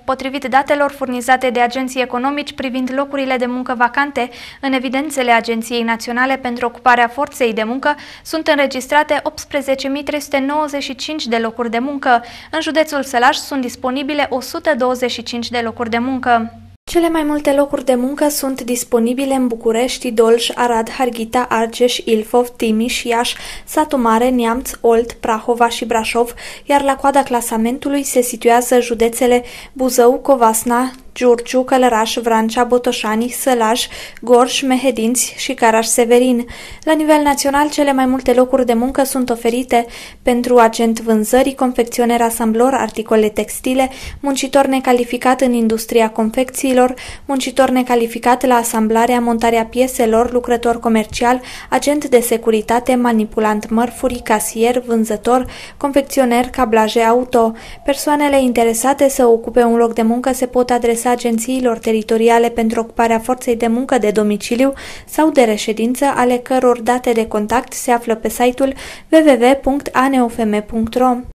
Potrivit datelor furnizate de agenții economici privind locurile de muncă vacante, în evidențele Agenției Naționale pentru Ocuparea Forței de Muncă sunt înregistrate 18.395 de locuri de muncă. În județul Sălaj sunt disponibile 125 de locuri de muncă. Cele mai multe locuri de muncă sunt disponibile în București, Dolj, Arad, Harghita, Argeș, Ilfov, Timiș, Iași, Satu Mare, Neamț, Olt, Prahova și Brașov, iar la coada clasamentului se situează județele Buzău, Covasna, Giurgiu, Călăraș, Vrancea, Botoșani, Sălaj, Gorj, Mehedinți și Caraș-Severin. La nivel național, cele mai multe locuri de muncă sunt oferite pentru agent vânzării, confecționer asamblor, articole textile, muncitor necalificat în industria confecțiilor, muncitor necalificat la asamblarea, montarea pieselor, lucrător comercial, agent de securitate, manipulant mărfuri, casier, vânzător, confecționer, cablaje auto. Persoanele interesate să ocupe un loc de muncă se pot adresa agențiilor teritoriale pentru ocuparea forței de muncă de domiciliu sau de reședință, ale căror date de contact se află pe site-ul www.aneofm.ro.